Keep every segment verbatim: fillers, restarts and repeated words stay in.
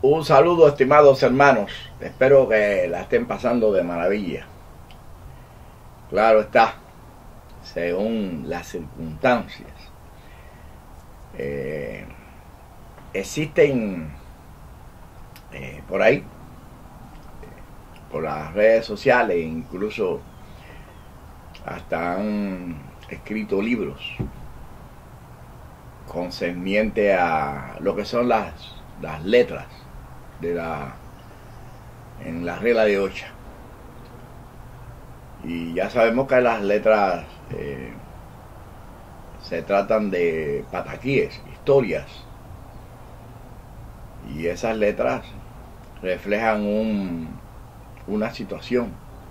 Un saludo, estimados hermanos. Espero que la estén pasando de maravilla. Claro está, según las circunstancias. Eh, existen eh, por ahí, eh, por las redes sociales, incluso hasta han escrito libros concerniente a lo que son las, las letras de la en la regla de ocho. Y ya sabemos que las letras eh, se tratan de pataquíes, historias, y esas letras reflejan un, una situación,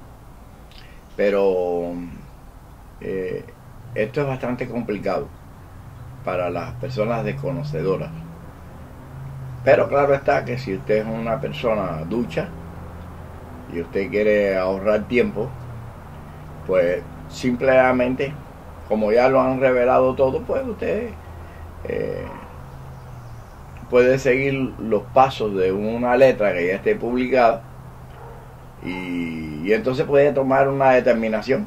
pero eh, esto es bastante complicado para las personas desconocedoras. Pero claro está que si usted es una persona ducha y usted quiere ahorrar tiempo, pues simplemente, como ya lo han revelado todo, pues usted eh, puede seguir los pasos de una letra que ya esté publicada y, y entonces puede tomar una determinación.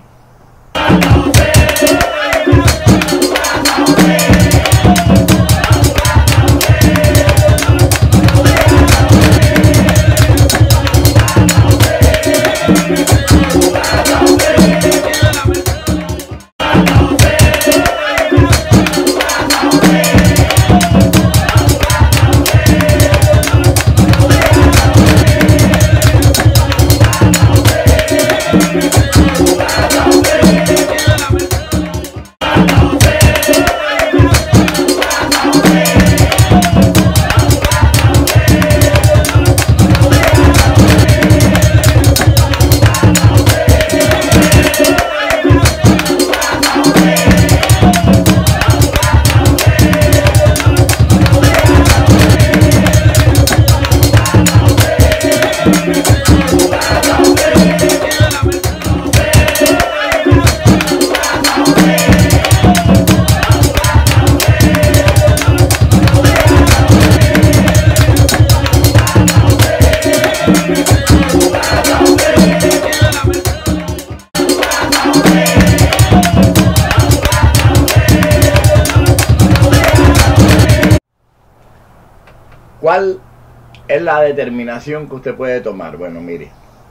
¿Cuál es la determinación que usted puede tomar? Bueno, mire,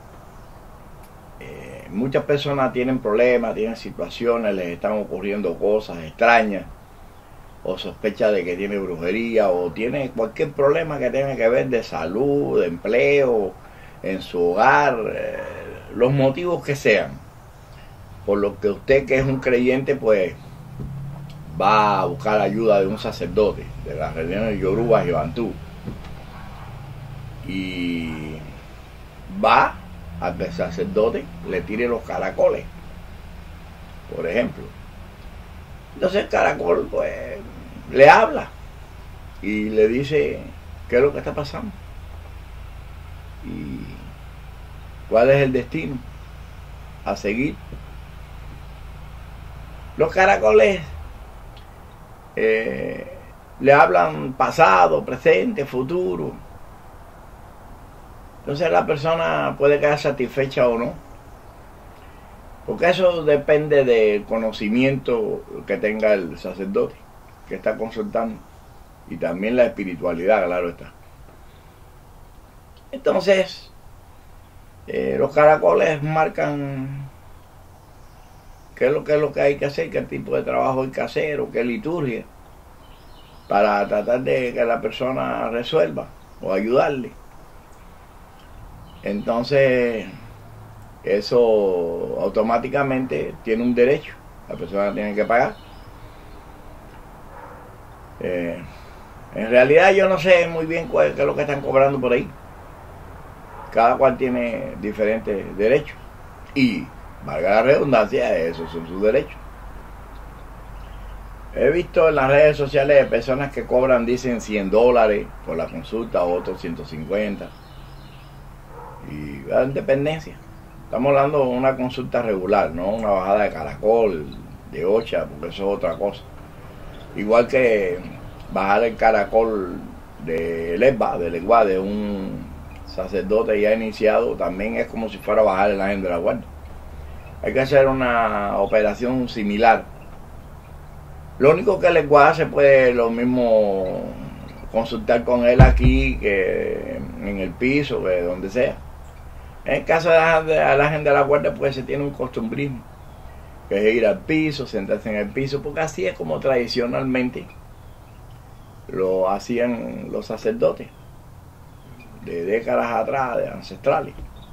eh, muchas personas tienen problemas, tienen situaciones, les están ocurriendo cosas extrañas, o sospecha de que tiene brujería, o tiene cualquier problema que tenga que ver de salud, de empleo, en su hogar, eh, los motivos que sean, por lo que usted, que es un creyente, pues va a buscar ayuda de un sacerdote de las religiones Yoruba y Bantú, y va al que el sacerdote le tire los caracoles, por ejemplo. Entonces el caracol pues le habla y le dice qué es lo que está pasando y cuál es el destino a seguir. Los caracoles eh, le hablan pasado, presente, futuro. Entonces la persona puede quedar satisfecha o no, porque eso depende del conocimiento que tenga el sacerdote que está consultando, y también la espiritualidad, claro está. Entonces eh, los caracoles marcan qué es lo que es lo que hay que hacer, qué tipo de trabajo hay que hacer, o qué liturgia, para tratar de que la persona resuelva o ayudarle. Entonces eso automáticamente tiene un derecho, la persona tiene que pagar. Eh, en realidad yo no sé muy bien cuál, qué es lo que están cobrando por ahí. Cada cual tiene diferentes derechos y, valga la redundancia, esos son sus derechos. He visto en las redes sociales personas que cobran, dicen cien dólares por la consulta, otros ciento cincuenta. Y en dependencia. Estamos hablando de una consulta regular, no una bajada de caracol, de ocha, porque eso es otra cosa. Igual que bajar el caracol de legua, de legua de un sacerdote ya iniciado, también es como si fuera a bajar el ángel de la guarda. Hay que hacer una operación similar. Lo único que el legua se puede lo mismo consultar con él aquí que en el piso, que donde sea. En el caso de la gente de la guardia, pues se tiene un costumbrismo, que es ir al piso, sentarse en el piso, porque así es como tradicionalmente lo hacían los sacerdotes de décadas atrás, de ancestrales.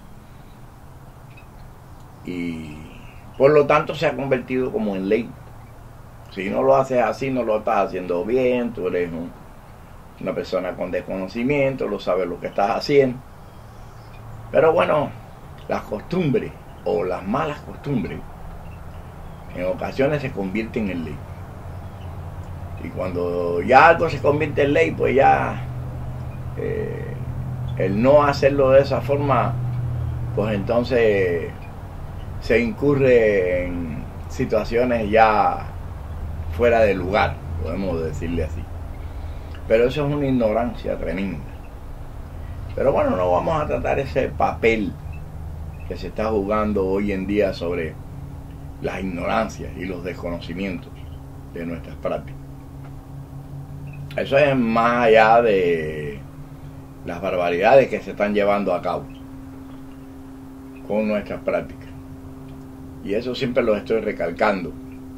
Y por lo tanto se ha convertido como en ley. Si no lo haces así, no lo estás haciendo bien, tú eres un, una persona con desconocimiento, no sabes lo que estás haciendo. Pero bueno, las costumbres o las malas costumbres en ocasiones se convierten en ley. Y cuando ya algo se convierte en ley, pues ya eh, el no hacerlo de esa forma, pues entonces se incurre en situaciones ya fuera de lugar, podemos decirle así. Pero eso es una ignorancia tremenda. Pero bueno, no vamos a tratar ese papel que se está jugando hoy en día sobre las ignorancias y los desconocimientos de nuestras prácticas. Eso es más allá de las barbaridades que se están llevando a cabo con nuestras prácticas. Y eso siempre lo estoy recalcando.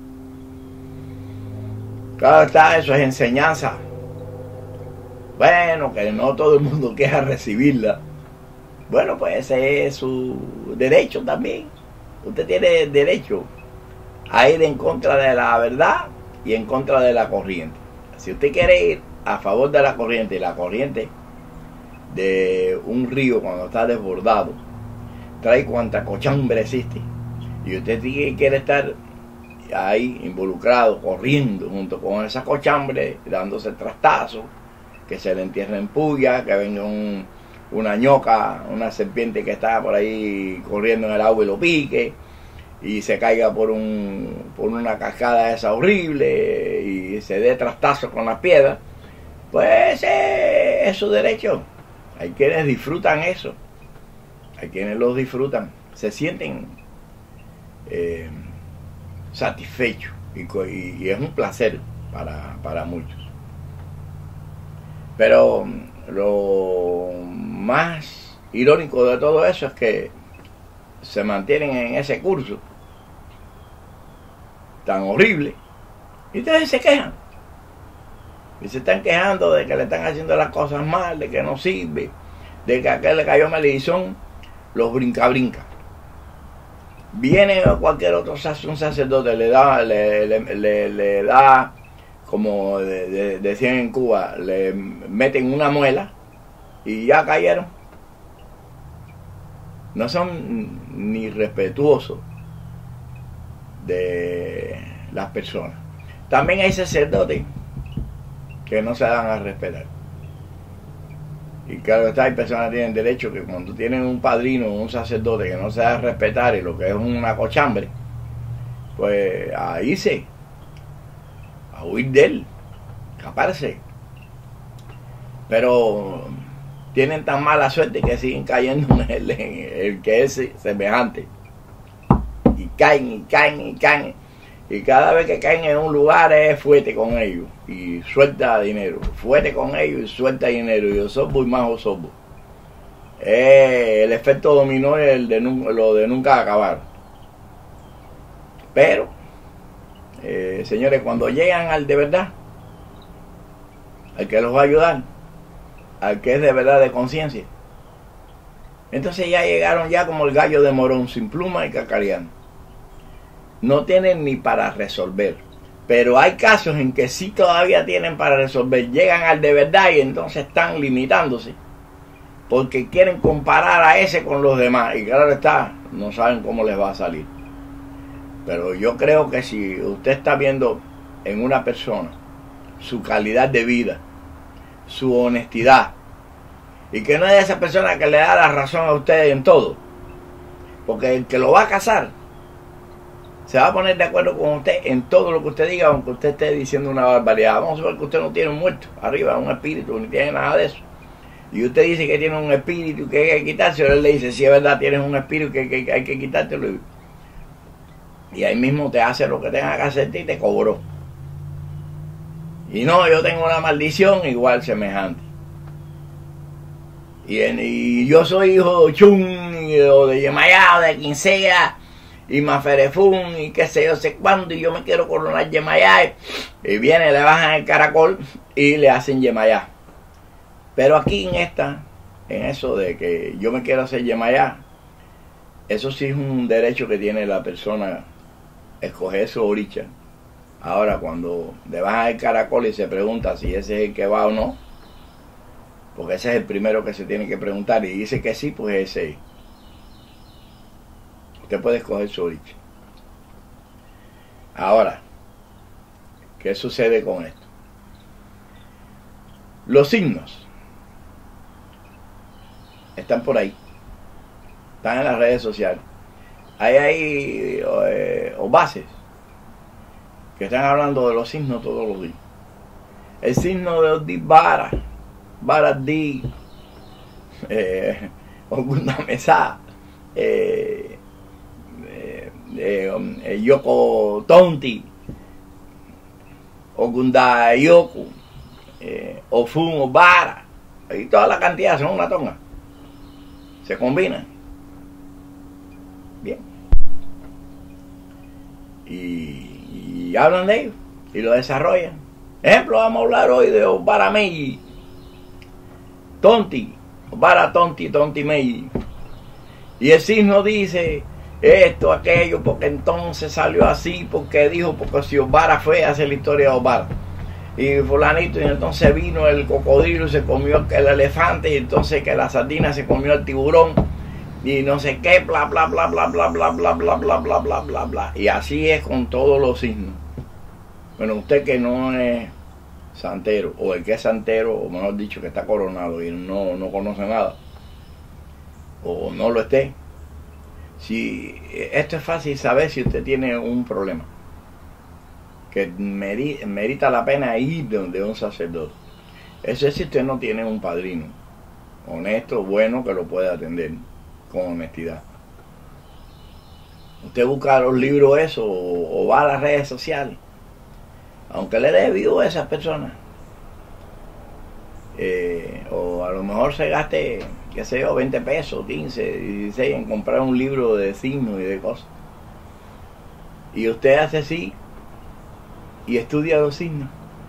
Claro está, eso es enseñanza. Bueno, que no todo el mundo quiera recibirla. Bueno, pues ese es su derecho también. Usted tiene derecho a ir en contra de la verdad y en contra de la corriente. Si usted quiere ir a favor de la corriente, y la corriente de un río cuando está desbordado trae cuanta cochambre existe, y usted quiere estar ahí involucrado, corriendo junto con esa cochambre, dándose trastazos, que se le entierre en puya, que venga un, una ñoca, una serpiente que está por ahí corriendo en el agua y lo pique, y se caiga por un por una cascada esa horrible y se dé trastazos con las piedras, pues eh, es su derecho. Hay quienes disfrutan eso, hay quienes los disfrutan, se sienten eh, satisfechos y, y, y es un placer para, para muchos. Pero lo más irónico de todo eso es que se mantienen en ese curso tan horrible y ustedes se quejan y se están quejando de que le están haciendo las cosas mal, de que no sirve, de que a aquel le cayó maldición, los brinca brinca. Viene cualquier otro un sacerdote, le da le, le, le, le da como de, de, decían en Cuba, le meten una muela y ya cayeron. No son ni respetuosos de las personas. También hay sacerdotes que no se dan a respetar. Y claro está, hay personas que tienen derecho que cuando tienen un padrino o un sacerdote que no se da a respetar y lo que es una cochambre, pues a irse, a huir de él, escaparse. Pero tienen tan mala suerte que siguen cayendo en el, en el que es semejante. Y caen, y caen, y caen. Y cada vez que caen en un lugar es fuerte con ellos. Y suelta dinero. Fuerte con ellos y suelta dinero. Y osorbo y más osorbo. Eh, el efecto dominó es el de, lo de nunca acabar. Pero, eh, señores, cuando llegan al de verdad, al que los va a ayudar, al que es de verdad de conciencia, entonces ya llegaron ya como el gallo de Morón, sin pluma y cacareando. No tienen ni para resolver, pero hay casos en que sí todavía tienen para resolver. Llegan al de verdad y entonces están limitándose porque quieren comparar a ese con los demás, y claro está, no saben cómo les va a salir. Pero yo creo que si usted está viendo en una persona su calidad de vida, su honestidad, y que no es esa persona que le da la razón a usted en todo, porque el que lo va a casar se va a poner de acuerdo con usted en todo lo que usted diga, aunque usted esté diciendo una barbaridad. Vamos a ver que usted no tiene un muerto arriba, un espíritu, ni tiene nada de eso. Y usted dice que tiene un espíritu que hay que quitárselo, él le dice, si es verdad, tienes un espíritu que, que, que hay que quitártelo. Y ahí mismo te hace lo que tenga que hacerte y te cobró. Y no, yo tengo una maldición igual semejante. Y, y yo soy hijo de Chun, y, o de Yemayá, o de quien sea, y Maferefún, y qué sé yo sé cuándo, y yo me quiero coronar Yemayá. Y viene, le bajan el caracol y le hacen Yemayá. Pero aquí en esta, en eso de que yo me quiero hacer Yemayá, eso sí es un derecho que tiene la persona, escoger su oricha. Ahora, cuando le bajan el caracol y se pregunta si ese es el que va o no, porque ese es el primero que se tiene que preguntar, y dice que sí, pues ese es. Usted puede escoger su oricha. Ahora, ¿qué sucede con esto? Los signos están por ahí, están en las redes sociales. Hay ahí eh, o bases que están hablando de los signos todos los días. El signo de Odi Bara, Baradi, eh, Ogunda Mesa, eh, eh, eh, eh, Yoko Tonti, Ogunda Yoku, eh, Ofun Obara, y toda la cantidad son una tonga. Se combinan. Bien. Y, y hablan de ellos y lo desarrollan. Ejemplo, vamos a hablar hoy de Obara Meiji, Tonti, Obara Tonti, Tonti Meiji. Y el signo dice esto, aquello, porque entonces salió así, porque dijo, porque si Obara fue, hace la historia de Obara. Y fulanito, y entonces vino el cocodrilo y se comió el elefante, y entonces que la sardina se comió el tiburón, y no sé qué, bla bla bla bla bla bla bla bla bla bla bla bla bla. Y así es con todos los signos. Bueno, usted que no es santero, o el que es santero, o mejor dicho, que está coronado y no, no conoce nada, o no lo esté, si esto es fácil saber si usted tiene un problema que merita la pena ir donde un sacerdote. Eso es si usted no tiene un padrino honesto, bueno, que lo pueda atender con honestidad. Usted busca los libros eso, o, o va a las redes sociales, aunque le dé vivo a esas personas, eh, o a lo mejor se gaste, qué sé yo, veinte pesos, quince, dieciséis en comprar un libro de signos y de cosas, y usted hace así y estudia los signos,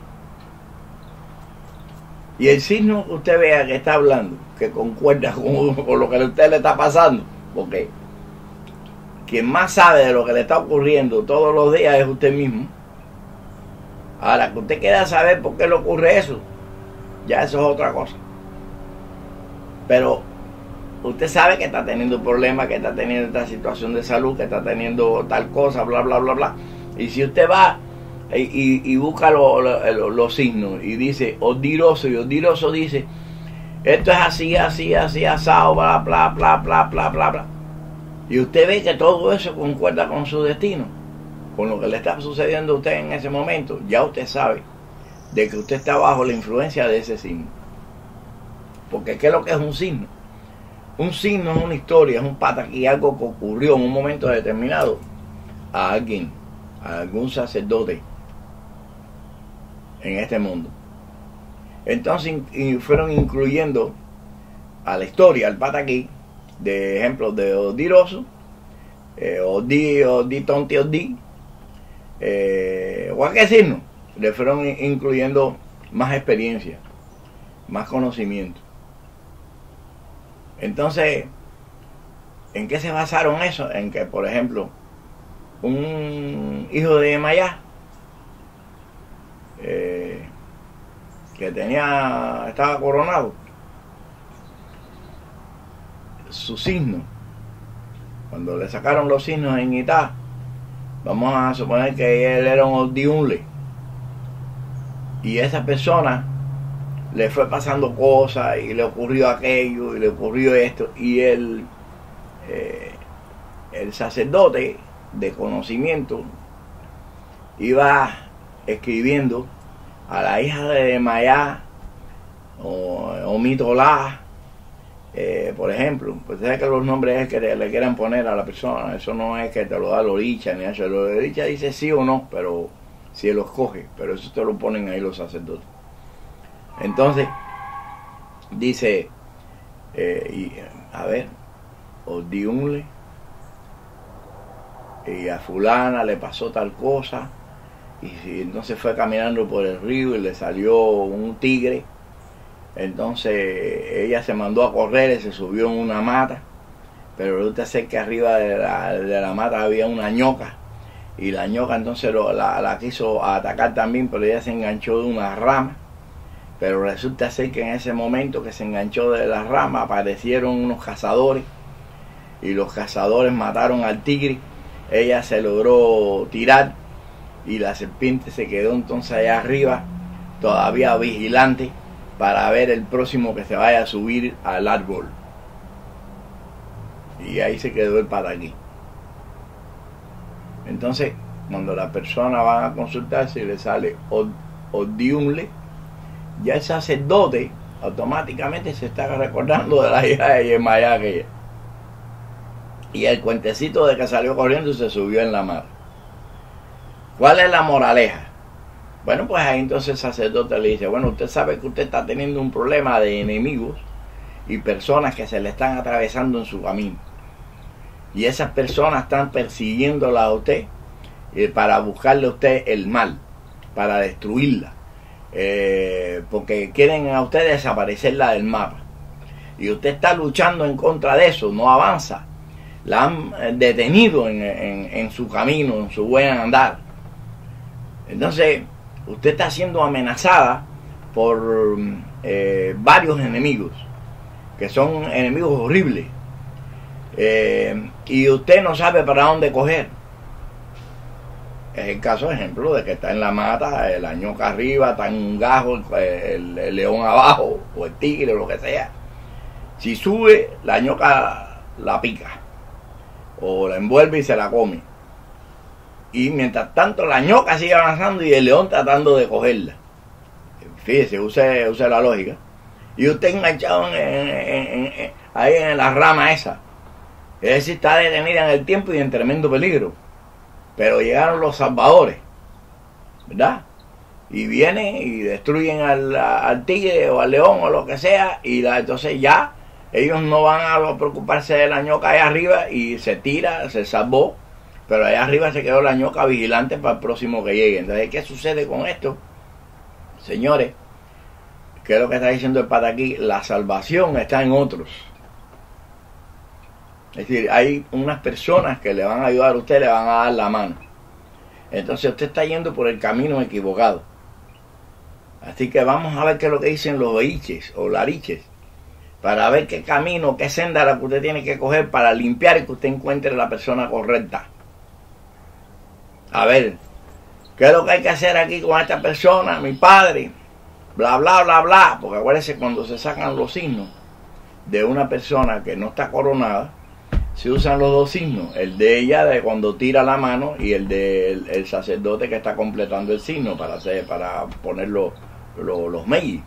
y el signo que usted vea que está hablando, que concuerda con, con lo que a usted le está pasando, porque quien más sabe de lo que le está ocurriendo todos los días es usted mismo. Ahora, que usted quiera saber por qué le ocurre eso, ya eso es otra cosa. Pero usted sabe que está teniendo problemas, que está teniendo esta situación de salud, que está teniendo tal cosa, bla, bla, bla, bla. Y si usted va y, y, y busca lo, lo, lo, los signos y dice Odiroso, y Odiroso dice, esto es así, así, así, asado, bla, bla, bla, bla, bla, bla, bla. Y usted ve que todo eso concuerda con su destino, con lo que le está sucediendo a usted en ese momento, ya usted sabe de que usted está bajo la influencia de ese signo. Porque ¿qué es lo que es un signo? Un signo es una historia, es un pataquí, algo que ocurrió en un momento determinado a alguien, a algún sacerdote en este mundo. Entonces in, fueron incluyendo a la historia, al pataquí, de ejemplos de Odiroso, eh, Odi, Odi, Tonti, Odi, eh, o a qué signo, le fueron incluyendo más experiencia, más conocimiento. Entonces, ¿en qué se basaron eso? En que, por ejemplo, un hijo de Yemayá, eh, que tenía, estaba coronado, su signo, cuando le sacaron los signos en Itá, vamos a suponer que él era un Odiunle, y esa persona le fue pasando cosas y le ocurrió aquello y le ocurrió esto, y el, eh, el sacerdote de conocimiento, iba escribiendo a la hija de Mayá o, o Mitolá, eh, por ejemplo. Pues sabes que los nombres es que te, le quieran poner a la persona, eso no es que te lo da Loricha ni eso. Loricha dice sí o no, pero si él lo escoge, pero eso te lo ponen ahí los sacerdotes. Entonces dice, eh, y, a ver, Odiunle, y a fulana le pasó tal cosa, y, y entonces fue caminando por el río y le salió un tigre. Entonces ella se mandó a correr y se subió en una mata, pero resulta ser que arriba de la, de la mata había una ñoca, y la ñoca entonces lo, la, la quiso atacar también, pero ella se enganchó de una rama. Pero resulta ser que en ese momento que se enganchó de la rama aparecieron unos cazadores, y los cazadores mataron al tigre. Ella se logró tirar y la serpiente se quedó entonces allá arriba, todavía vigilante, para ver el próximo que se vaya a subir al árbol. Y ahí se quedó el pataquí. Entonces, cuando la persona va a consultarse y le sale Odiunle, ya el sacerdote automáticamente se está recordando de la hija de Yemayá aquella. Y el cuentecito de que salió corriendo y se subió en la mar. ¿Cuál es la moraleja? Bueno, pues ahí entonces el sacerdote le dice, bueno, usted sabe que usted está teniendo un problema de enemigos y personas que se le están atravesando en su camino. Y esas personas están persiguiéndola a usted eh, para buscarle a usted el mal, para destruirla. Eh, porque quieren a usted desaparecerla del mapa. Y usted está luchando en contra de eso, no avanza. La han detenido en, en, en su camino, en su buen andar. Entonces, usted está siendo amenazada por eh, varios enemigos, que son enemigos horribles. Eh, y usted no sabe para dónde coger. Es el caso, ejemplo, de que está en la mata, el ñoca arriba, está en un gajo, el, el, el león abajo, o el tigre, o lo que sea. Si sube, la ñoca la pica, o la envuelve y se la come. Y mientras tanto la ñoca sigue avanzando y el león tratando de cogerla. Fíjese, use, use la lógica. Y usted enganchado en, en, en, en, ahí en la rama esa. Es decir, está detenida en el tiempo y en tremendo peligro. Pero llegaron los salvadores, ¿verdad? Y vienen y destruyen al, al tigre o al león o lo que sea. Y la, entonces ya ellos no van a preocuparse de la ñoca allá arriba y se tira, se salvó. Pero allá arriba se quedó la ñoca vigilante para el próximo que llegue. Entonces, ¿qué sucede con esto? Señores, ¿qué es lo que está diciendo el pataquí? La salvación está en otros. Es decir, hay unas personas que le van a ayudar a usted, le van a dar la mano. Entonces usted está yendo por el camino equivocado. Así que vamos a ver qué es lo que dicen los oiches o lariches, para ver qué camino, qué senda la que usted tiene que coger para limpiar y que usted encuentre la persona correcta. A ver, ¿qué es lo que hay que hacer aquí con esta persona, mi padre? Bla, bla, bla, bla. Porque acuérdense, cuando se sacan los signos de una persona que no está coronada, se usan los dos signos, el de ella de cuando tira la mano y el del de el sacerdote que está completando el signo para hacer, para poner los, los, los meiji,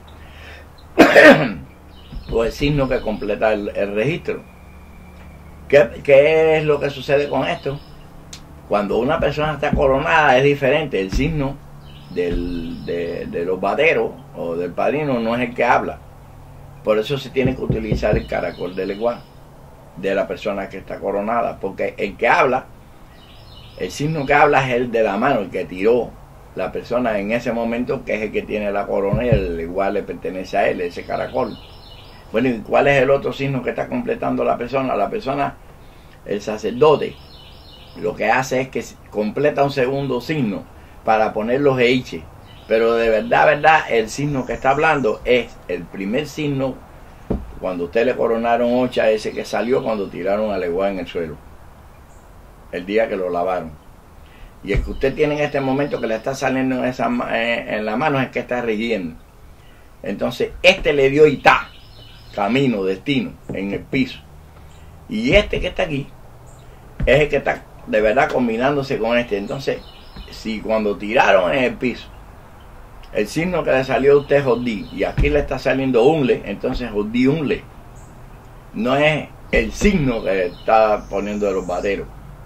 o el signo que completa el, el registro. ¿Qué, ¿Qué es lo que sucede con esto? Cuando una persona está coronada es diferente, el signo del, de, de los bateros o del padrino no es el que habla. Por eso se tiene que utilizar el caracol del lenguaje de la persona que está coronada, porque el que habla, el signo que habla es el de la mano, el que tiró la persona en ese momento, que es el que tiene la corona y el igual le pertenece a él, ese caracol. Bueno, ¿y cuál es el otro signo que está completando la persona? La persona, el sacerdote, lo que hace es que completa un segundo signo para poner los eiches, pero de verdad, verdad, el signo que está hablando es el primer signo. Cuando usted le coronaron ocha, ese que salió cuando tiraron al igual en el suelo, el día que lo lavaron. Y el que usted tiene en este momento que le está saliendo en, esa, en la mano es el que está rigiendo. Entonces, este le dio itá, camino, destino, en el piso. Y este que está aquí es el que está de verdad combinándose con este. Entonces, si cuando tiraron en el piso, el signo que le salió a usted es Odí, y aquí le está saliendo Unle, entonces Odí Unle. No es el signo que está poniendo de los bateros.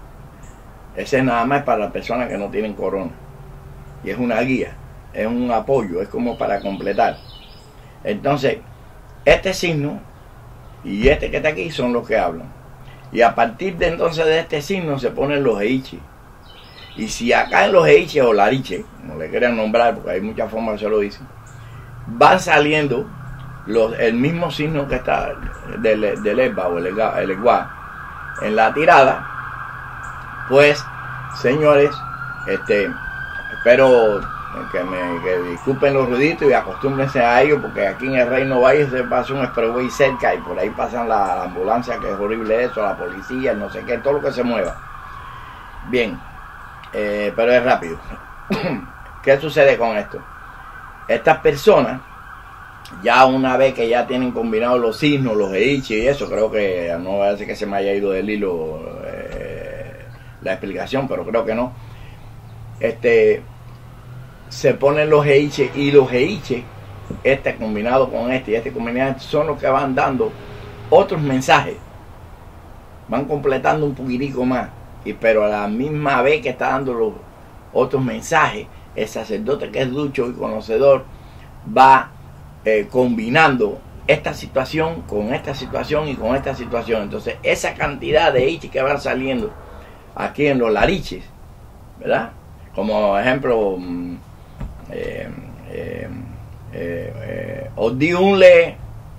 Ese nada más es para las personas que no tienen corona. Y es una guía, es un apoyo, es como para completar. Entonces, este signo y este que está aquí son los que hablan. Y a partir de entonces de este signo se ponen los eiches. Y si acá en los eiches o lariches, como le quieran nombrar, porque hay muchas formas que se lo dicen, van saliendo los, el mismo signo que está del, del Esba o el, el Eguá en la tirada. Pues, señores, este, espero que me que disculpen los ruiditos y acostúmbrense a ellos, porque aquí en el Reino Valle se pasa un expressway cerca y por ahí pasan la, la ambulancia, que es horrible eso, la policía, no sé qué, todo lo que se mueva. Bien, eh, pero es rápido. ¿Qué sucede con esto? Estas personas, ya una vez que ya tienen combinados los signos, los eiches y eso, creo que no parece que se me haya ido del hilo eh, la explicación, pero creo que no. Este, se ponen los eiches, y los eiches, este combinado con este y este combinado, son los que van dando otros mensajes, van completando un poquitico más, y pero a la misma vez que está dando los otros mensajes, el sacerdote, que es ducho y conocedor, va eh, combinando esta situación con esta situación y con esta situación. Entonces esa cantidad de eiches que van saliendo aquí en los lariches, ¿verdad? Como ejemplo, eh, eh, eh, eh, Odí Unle,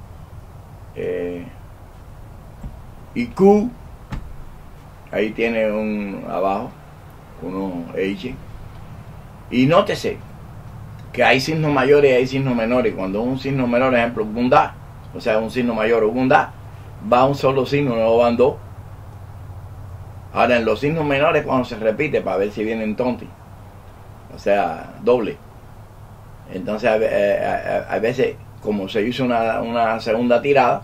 eh, y Q, ahí tiene un abajo, unos eiches. Y nótese que hay signos mayores y hay signos menores. Cuando un signo menor, ejemplo, Gundá, o sea, un signo mayor o Gundá, va un solo signo, no van dos. Ahora, en los signos menores, cuando se repite, para ver si vienen tonti, o sea, doble. Entonces, a, a, a, a veces, como se hizo una, una segunda tirada,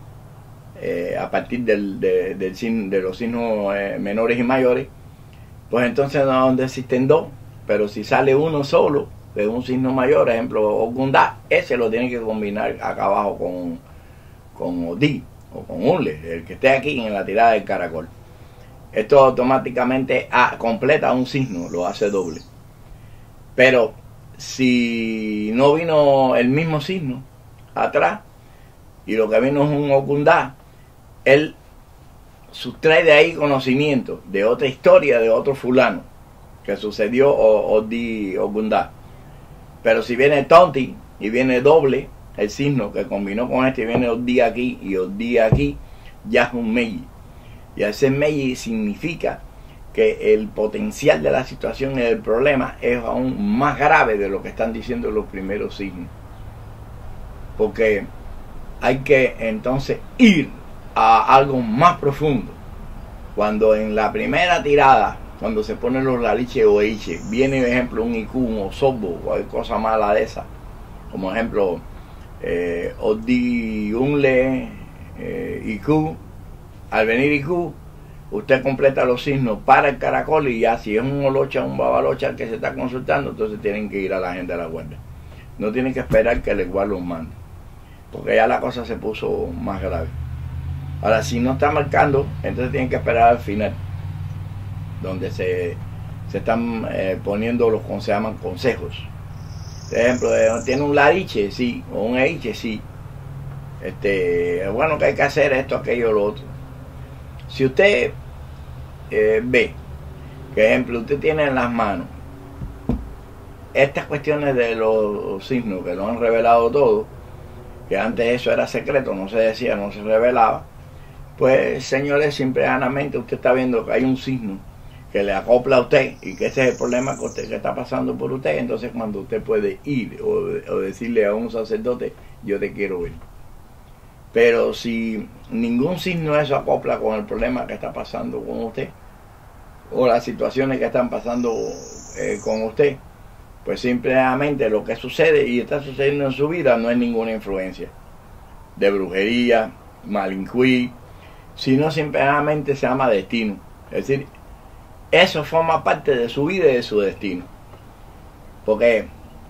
eh, a partir del, de, del signo, de los signos eh, menores y mayores, pues entonces no existen dos, pero si sale uno solo de un signo mayor, ejemplo, Ogundá, ese lo tiene que combinar acá abajo con, con Odí o con Unle, el que esté aquí en la tirada del caracol. Esto automáticamente ah, completa un signo, lo hace doble. Pero si no vino el mismo signo atrás y lo que vino es un Ogundá, él sustrae de ahí conocimiento de otra historia, de otro fulano que sucedió o, o di Ogundá. Pero si viene tonti y viene doble el signo que combinó con este, y viene Odí aquí y Odí aquí, ya es un Meiji. Y al ser Meiji significa que el potencial de la situación y del problema es aún más grave de lo que están diciendo los primeros signos. Porque hay que entonces ir a algo más profundo. Cuando en la primera tirada, cuando se ponen los lariches o eiches, viene, por ejemplo, un I Q, un Osobbo, o cualquier cosa mala de esa, como ejemplo, eh, Odí Unle, eh, I Q, al venir I Q, usted completa los signos para el caracol, y ya si es un Olocha, un Babalocha que se está consultando, entonces tienen que ir a la gente de la guardia. No tienen que esperar que el igual los mande, porque ya la cosa se puso más grave. Ahora, si no está marcando, entonces tienen que esperar al final, donde se, se están eh, poniendo los que se llaman consejos. Por ejemplo, tiene un lariche, sí, o un eiche, sí. Este, bueno, que hay que hacer esto, aquello, lo otro. Si usted eh, ve, por ejemplo, usted tiene en las manos estas cuestiones de los signos que lo han revelado todo, que antes eso era secreto, no se decía, no se revelaba, pues, señores, simplemente usted está viendo que hay un signo que le acopla a usted y que ese es el problema que usted que está pasando por usted. Entonces, cuando usted puede ir o, o decirle a un sacerdote, yo te quiero ver. Pero si ningún signo de eso acopla con el problema que está pasando con usted o las situaciones que están pasando eh, con usted, pues simplemente lo que sucede y está sucediendo en su vida no es ninguna influencia de brujería, malincuí, sino simplemente se llama destino. Es decir, eso forma parte de su vida y de su destino. Porque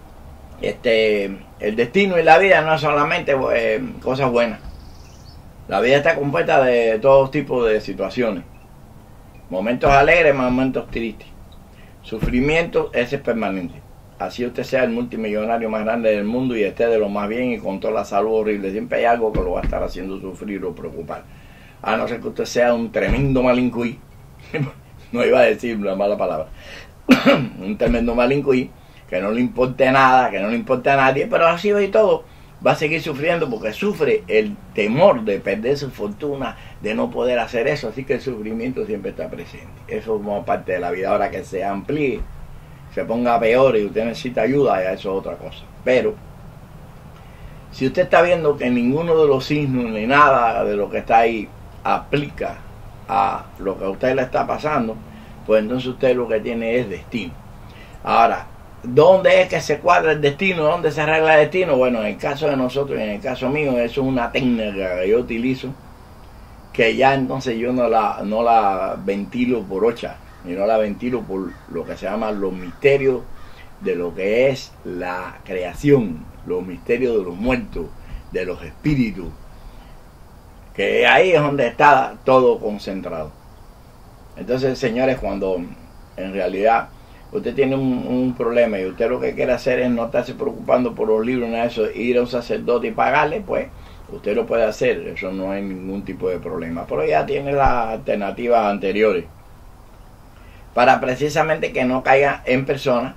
este, el destino y la vida no es solamente eh, cosas buenas. La vida está compuesta de todo tipo de situaciones. Momentos alegres, momentos tristes. Sufrimiento, ese es permanente. Así usted sea el multimillonario más grande del mundo y esté de lo más bien y con toda la salud horrible, siempre hay algo que lo va a estar haciendo sufrir o preocupar. A no ser que usted sea un tremendo malincuí, no iba a decir una mala palabra, un tremendo malincuí, que no le importe nada, que no le importe a nadie, pero así y todo, va a seguir sufriendo porque sufre el temor de perder su fortuna, de no poder hacer eso, así que el sufrimiento siempre está presente. Eso es como parte de la vida. Ahora que se amplíe, se ponga peor y usted necesita ayuda, ya eso es otra cosa. Pero si usted está viendo que ninguno de los signos ni nada de lo que está ahí aplica a lo que a usted le está pasando, pues entonces usted lo que tiene es destino. Ahora, ¿dónde es que se cuadra el destino? ¿Dónde se arregla el destino? Bueno, en el caso de nosotros y en el caso mío, eso es una técnica que yo utilizo, que ya entonces yo no la, no la ventilo por ocha, y no la ventilo por lo que se llama los misterios de lo que es la creación, los misterios de los muertos, de los espíritus, que ahí es donde está todo concentrado. Entonces, señores, cuando en realidad usted tiene un, un problema y usted lo que quiere hacer es no estarse preocupando por los libros, nada de eso, ir a un sacerdote y pagarle, pues usted lo puede hacer, eso no hay ningún tipo de problema. Pero ya tiene las alternativas anteriores para precisamente que no caiga en personas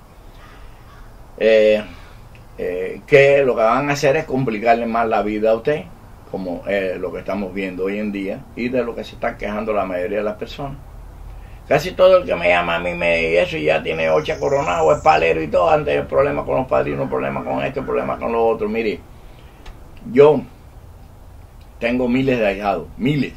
eh, eh, que lo que van a hacer es complicarle más la vida a usted, como eh, lo que estamos viendo hoy en día y de lo que se están quejando la mayoría de las personas. Casi todo el que me llama a mí me y eso y ya tiene ocho coronados, es palero y todo, antes problemas con los padrinos, problemas con esto, problemas con los otros. Mire, yo tengo miles de ahijados, miles.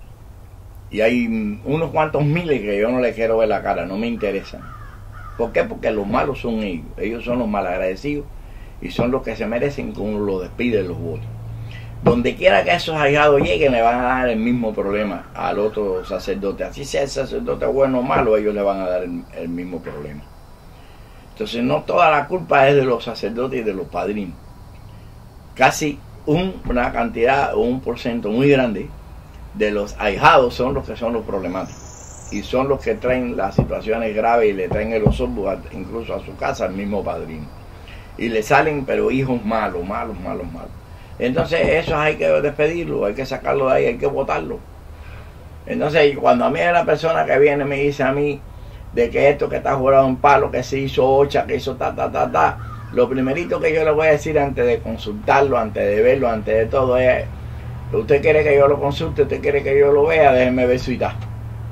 Y hay unos cuantos miles que yo no les quiero ver la cara, no me interesan. ¿Por qué? Porque los malos son ellos, ellos son los malagradecidos y son los que se merecen que uno los despide, los votos. Donde quiera que esos ahijados lleguen, le van a dar el mismo problema al otro sacerdote. Así sea el sacerdote bueno o malo, ellos le van a dar el, el mismo problema. Entonces, no toda la culpa es de los sacerdotes y de los padrinos. Casi un, una cantidad o un porcentaje muy grande de los ahijados son los que son los problemáticos. Y son los que traen las situaciones graves y le traen el osobus incluso a su casa al mismo padrino. Y le salen, pero hijos malos, malos, malos, malos. Entonces eso hay que despedirlo, hay que sacarlo de ahí, hay que botarlo. Entonces cuando a mí hay una persona que viene y me dice a mí de que esto que está jurado en palo, que se hizo ocha, que hizo ta, ta, ta, ta, lo primerito que yo le voy a decir antes de consultarlo, antes de verlo, antes de todo es, usted quiere que yo lo consulte, usted quiere que yo lo vea, déjeme ver su itá.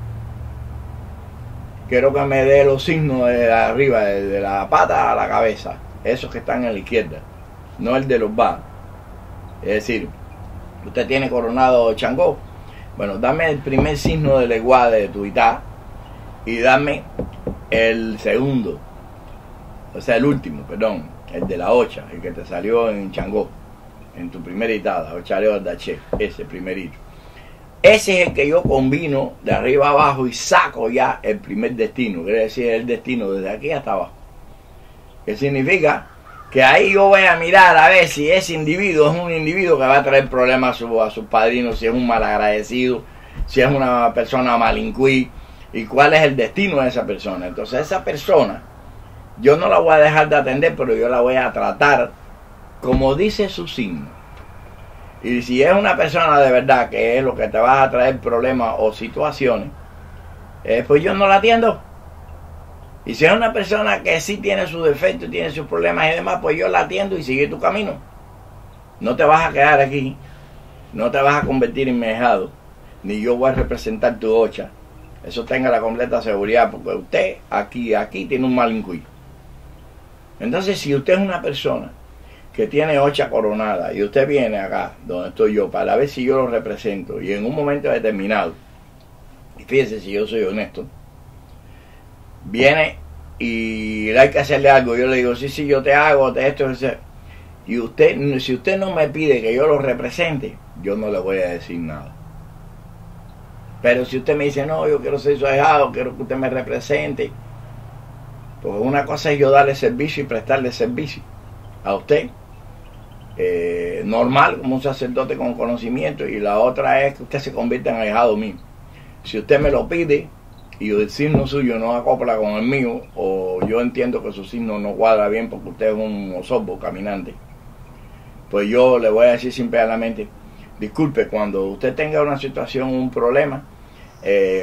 Quiero que me dé los signos de arriba, de la pata a la cabeza, esos que están a la izquierda, no el de los vados. Es decir, usted tiene coronado Changó. Bueno, dame el primer signo del Eguá de tu itá y dame el segundo, o sea, el último, perdón, el de la ocha, el que te salió en Changó, en tu primera itá, la ocha de Ordache, ese primerito. Ese es el que yo combino de arriba abajo y saco ya el primer destino, quiere decir el destino desde aquí hasta abajo. ¿Qué significa? Que ahí yo voy a mirar a ver si ese individuo es un individuo que va a traer problemas a, su, a sus padrinos, si es un malagradecido, si es una persona malincuí, y cuál es el destino de esa persona. Entonces esa persona, yo no la voy a dejar de atender, pero yo la voy a tratar como dice su signo. Y si es una persona de verdad que es lo que te va a traer problemas o situaciones, eh, pues yo no la atiendo. Y si es una persona que sí tiene sus defectos, tiene sus problemas y demás, pues yo la atiendo y sigue tu camino. No te vas a quedar aquí, no te vas a convertir en mi ahijado, ni yo voy a representar tu ocha. Eso tenga la completa seguridad, porque usted aquí, aquí tiene un malincuí. Entonces, si usted es una persona que tiene ocha coronada y usted viene acá, donde estoy yo, para ver si yo lo represento, y en un momento determinado, y fíjese si yo soy honesto, viene y hay que hacerle algo, yo le digo, sí, sí, yo te hago te esto, esto, y usted, si usted no me pide que yo lo represente, yo no le voy a decir nada. Pero si usted me dice, no, yo quiero ser su ahijado, quiero que usted me represente, pues una cosa es yo darle servicio y prestarle servicio a usted, eh, normal, como un sacerdote con conocimiento, y la otra es que usted se convierta en ahijado mío. Si usted me lo pide y el signo suyo no acopla con el mío, o yo entiendo que su signo no cuadra bien porque usted es un osorbo caminante, pues yo le voy a decir simplemente, disculpe, cuando usted tenga una situación, un problema, eh,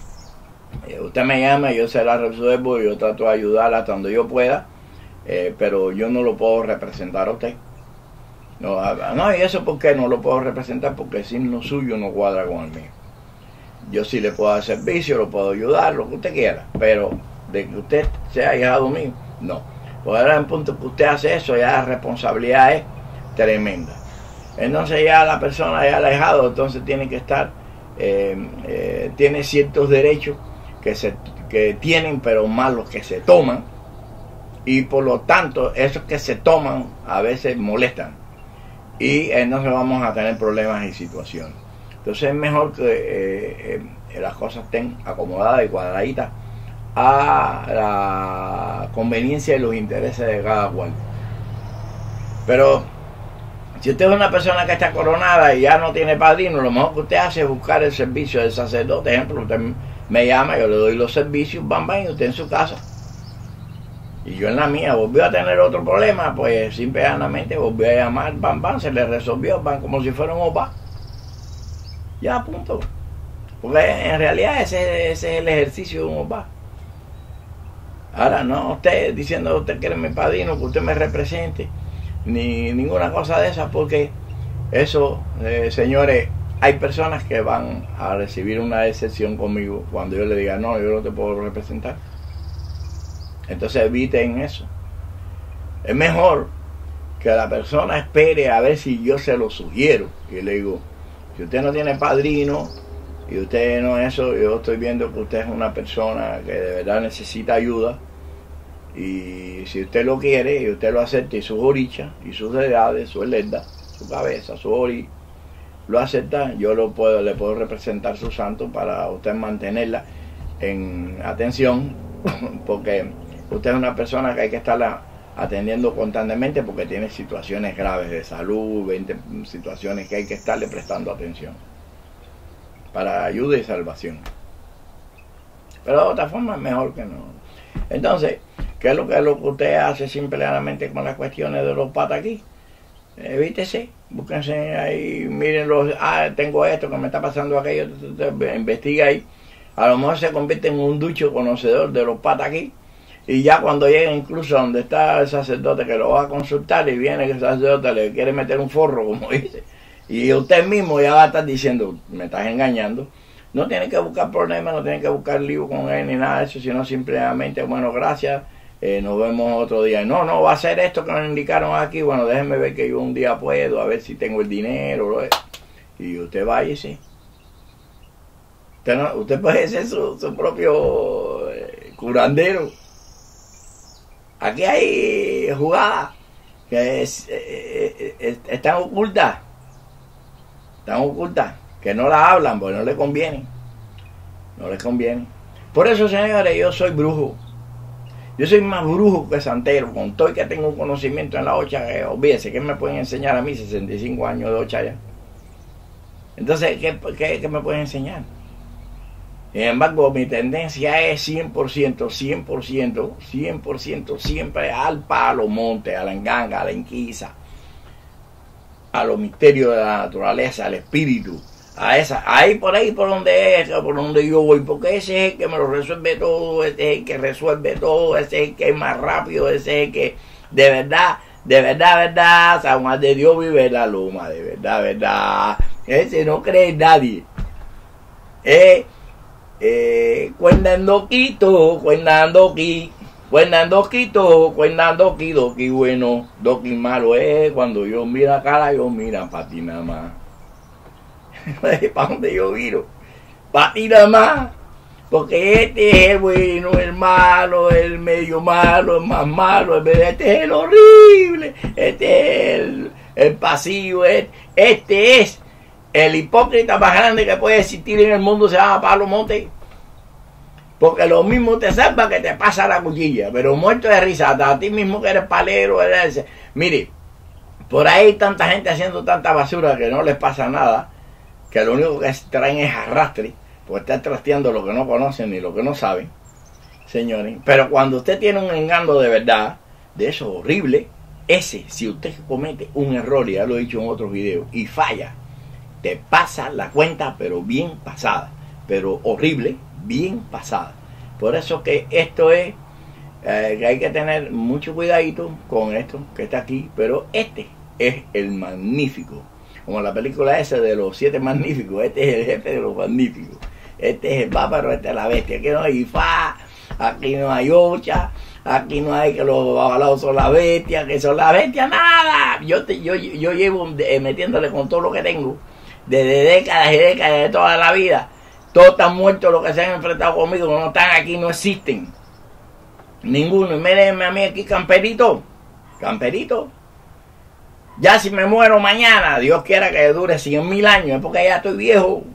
usted me llama, yo se la resuelvo, yo trato de ayudarla hasta donde yo pueda, eh, pero yo no lo puedo representar a usted. No, no, y eso porque no lo puedo representar, porque el signo suyo no cuadra con el mío. Yo sí le puedo dar servicio, lo puedo ayudar, lo que usted quiera, pero de que usted sea ahijado mío, no. Pues ahora en punto que usted hace eso, ya la responsabilidad es tremenda. Entonces ya la persona, ya el ahijado, entonces tiene que estar, eh, eh, tiene ciertos derechos que, se, que tienen, pero más los que se toman, y por lo tanto esos que se toman a veces molestan, y entonces vamos a tener problemas y situaciones. Entonces es mejor que eh, eh, las cosas estén acomodadas y cuadraditas a la conveniencia y los intereses de cada cual. Pero si usted es una persona que está coronada y ya no tiene padrino, lo mejor que usted hace es buscar el servicio del sacerdote. Por ejemplo, usted me llama, yo le doy los servicios, bam, bam, y usted en su casa. Y yo en la mía volvió a tener otro problema, pues simplemente volvió a llamar, bam, bam, se le resolvió, bam, como si fuera un opa. Ya, punto. Porque en realidad ese, ese es el ejercicio de un opa. Ahora, no usted diciendo usted quiere mi padrino, que usted me represente, ni ninguna cosa de esas, porque eso, eh, señores, hay personas que van a recibir una decepción conmigo cuando yo le diga, no, yo no te puedo representar. Entonces eviten eso. Es mejor que la persona espere a ver si yo se lo sugiero, y le digo, si usted no tiene padrino y usted no eso, yo estoy viendo que usted es una persona que de verdad necesita ayuda, y si usted lo quiere y usted lo acepta, y sus orichas y sus edades, su lerda, su cabeza, su ori, lo acepta, yo lo puedo, le puedo representar su santo para usted mantenerla en atención, porque usted es una persona que hay que estarla atendiendo constantemente porque tiene situaciones graves de salud, veinte situaciones que hay que estarle prestando atención para ayuda y salvación. Pero de otra forma es mejor que no. Entonces, ¿qué es lo que, es lo que usted hace simplemente con las cuestiones de los patas aquí? Evítese, búsquense ahí, miren los, ah, tengo esto, que me está pasando aquello, investiga ahí. A lo mejor se convierte en un ducho conocedor de los patas aquí, y ya cuando llega incluso a donde está el sacerdote que lo va a consultar, y viene que el sacerdote le quiere meter un forro, como dice, y usted mismo ya va a estar diciendo, me estás engañando. No tiene que buscar problemas, no tiene que buscar lío con él ni nada de eso, sino simplemente, bueno, gracias, eh, nos vemos otro día. No, no, va a ser esto que nos indicaron aquí, bueno, déjenme ver que yo un día puedo, a ver si tengo el dinero, y usted vaya y sí. Usted, no, usted puede ser su, su propio eh, curandero. Aquí hay jugadas que es, eh, eh, están ocultas, están ocultas, que no las hablan porque no les conviene, no les conviene. Por eso, señores, yo soy brujo. Yo soy más brujo que santero, con todo y que tengo un conocimiento en la ocha, que olvídese, ¿qué me pueden enseñar a mí? sesenta y cinco años de ocha ya. Entonces, ¿qué, qué, qué me pueden enseñar? Sin embargo, mi tendencia es cien por ciento, cien por ciento, cien por ciento siempre al palo monte, a la enganga, a la inquisa, a los misterios de la naturaleza, al espíritu, a esa, ahí por ahí por donde es, por donde yo voy, porque ese es el que me lo resuelve todo, ese es el que resuelve todo, ese es el que es más rápido, ese es el que de verdad, de verdad, verdad, San Juan de Dios vive en la loma, de verdad, verdad, ese no cree en nadie. Eh, Eh, cuendando quito, cuendando qui, cuendando quito, cuendando qui, doqui bueno, doqui malo es cuando yo mira cara, yo mira para ti nada más. ¿Para dónde yo miro? Para ti nada más. Porque este es el bueno, el malo, el medio malo, el más malo, este es el horrible, este es el, el pasivo, este, este es el hipócrita más grande que puede existir en el mundo se llama Pablo Monte. Porque lo mismo te salva que te pasa la cuchilla, pero muerto de risa, hasta a ti mismo que eres palero, eres... Mire, por ahí hay tanta gente haciendo tanta basura que no les pasa nada, que lo único que traen es arrastre, porque están trasteando lo que no conocen ni lo que no saben, señores. Pero cuando usted tiene un engando de verdad, de eso horrible, ese, si usted comete un error, ya lo he dicho en otros videos, y falla, te pasa la cuenta, pero bien pasada, pero horrible, bien pasada. Por eso que esto es, eh, que hay que tener mucho cuidadito con esto que está aquí, pero este es el magnífico. Como la película esa de los siete magníficos, este es el jefe de los magníficos. Este es el bárbaro, este es la bestia. Aquí no hay fa, aquí no hay ocha, aquí no hay que los babalaos son la bestia, que son la bestia, nada. Yo, te, yo, yo llevo de, metiéndole con todo lo que tengo, desde décadas y décadas, de toda la vida. Todos están muertos los que se han enfrentado conmigo, no están aquí, no existen. Ninguno. Y mírenme a mí aquí, camperito. Camperito. Ya si me muero mañana, Dios quiera que dure cien mil años, es porque ya estoy viejo.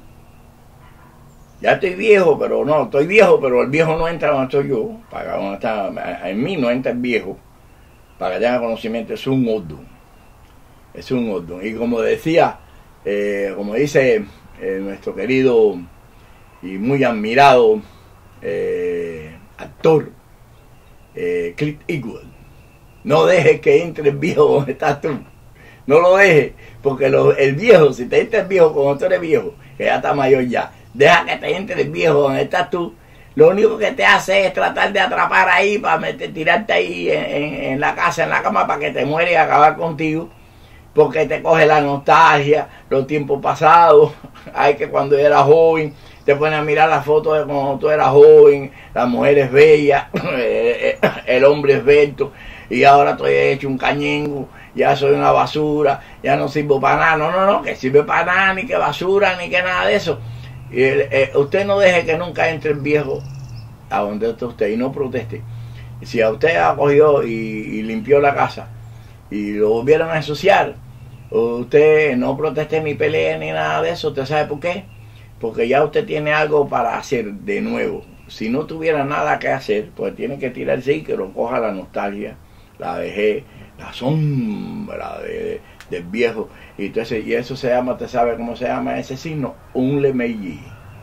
Ya estoy viejo, pero no, estoy viejo, pero el viejo no entra donde estoy yo. Para donde está, en mí no entra el viejo. Para que tenga conocimiento, es un oddo. Es un oddo. Y como decía, eh, como dice eh, nuestro querido y muy admirado eh, actor eh, Clint Eastwood, no dejes que entre el viejo donde estás tú. No lo dejes, porque lo, el viejo, si te entra el viejo cuando tú eres viejo, que ya está mayor ya, deja que te entre el viejo donde estás tú. Lo único que te hace es tratar de atrapar ahí para meter, tirarte ahí en, en, en la casa, en la cama, para que te mueras y acabar contigo, porque te coge la nostalgia, los tiempos pasados. Hay que cuando eras joven te pones a mirar las fotos de cuando tú eras joven, la mujer es bella, el hombre es bello, y ahora estoy hecho un cañengo, ya soy una basura, ya no sirvo para nada. No, no, no, que sirve para nada, ni que basura, ni que nada de eso. Y el, eh, usted no deje que nunca entre el viejo a donde está usted y no proteste. Si a usted acogió y, y limpió la casa y lo volvieron a ensuciar, usted no proteste ni pelee ni nada de eso. ¿Usted sabe por qué? Porque ya usted tiene algo para hacer de nuevo. Si no tuviera nada que hacer, pues tiene que tirarse y que lo coja la nostalgia, la vejez, la sombra de, de, del viejo. Y, entonces, y eso se llama, ¿usted sabe cómo se llama ese signo? Un lemeyi.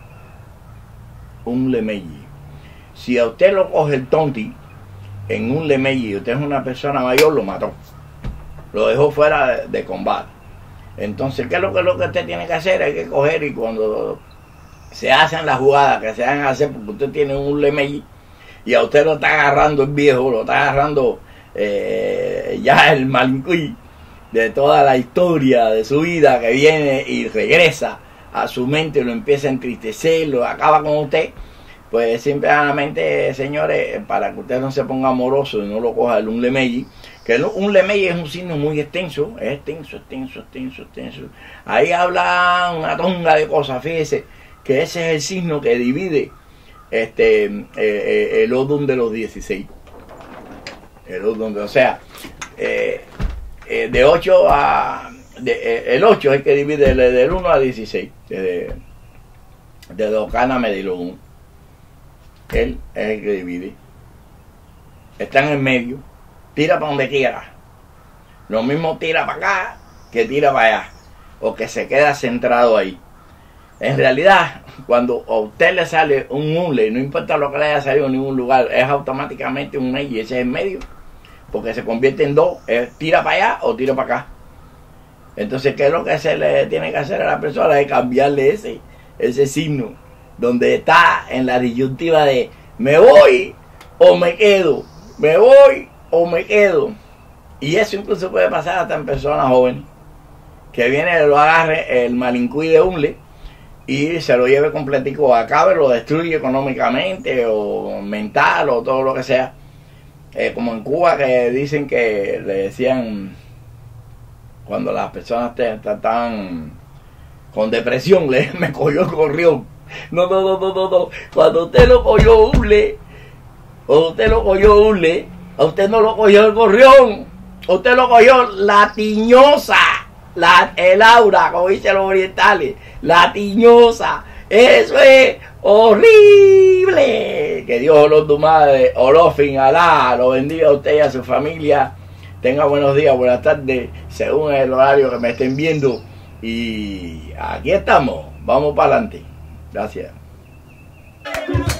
Un lemeyi. Si a usted lo coge el tonti en un lemeyi, usted es una persona mayor, lo mató. Lo dejó fuera de, de combate. Entonces, ¿qué es lo que, lo que usted tiene que hacer? Hay que coger y cuando se hacen las jugadas que se van a hacer, porque usted tiene un lemeyi y a usted lo está agarrando el viejo, lo está agarrando eh, ya el malincuí de toda la historia de su vida que viene y regresa a su mente, lo empieza a entristecer, lo acaba con usted. Pues simplemente, señores, para que usted no se ponga amoroso y no lo coja el un lemeyi, que un lemeyi es un signo muy extenso, es extenso, extenso, extenso, extenso. Ahí habla una tonga de cosas, fíjese, que ese es el signo que divide este eh, eh, el Odum de los dieciséis. El Odum de, o sea, eh, eh, de ocho a... De, eh, el ocho es que divide del, del uno a dieciséis, desde de Ocana Medilón. Él es el que divide. Está en el medio. Tira para donde quiera. Lo mismo tira para acá que tira para allá. O que se queda centrado ahí. En realidad, cuando a usted le sale un hule, no importa lo que le haya salido en ningún lugar, es automáticamente un y ese es el medio. Porque se convierte en dos. Es tira para allá o tira para acá. Entonces, ¿qué es lo que se le tiene que hacer a la persona? Es cambiarle ese, ese signo. Donde está en la disyuntiva de me voy o me quedo. Me voy o me quedo. Y eso incluso puede pasar hasta en personas jóvenes. Que viene y lo agarre el malincuí de Unle y se lo lleve completico, acabe, lo destruye económicamente o mental o todo lo que sea. Eh, como en Cuba, que dicen que le decían cuando las personas estaban con depresión, le me cogió el gorrión. No, no, no, no, no, no. Cuando usted lo cogió Unle, o usted lo cogió Unle, a usted no lo cogió el gorrión, usted lo cogió la tiñosa. la, el aura, como dicen los orientales, la tiñosa. Eso es horrible. Que Dios olor tu madre, olofin, Alá, lo bendiga a usted y a su familia. Tenga buenos días, buenas tardes, según el horario que me estén viendo. Y aquí estamos, vamos para adelante. Gracias.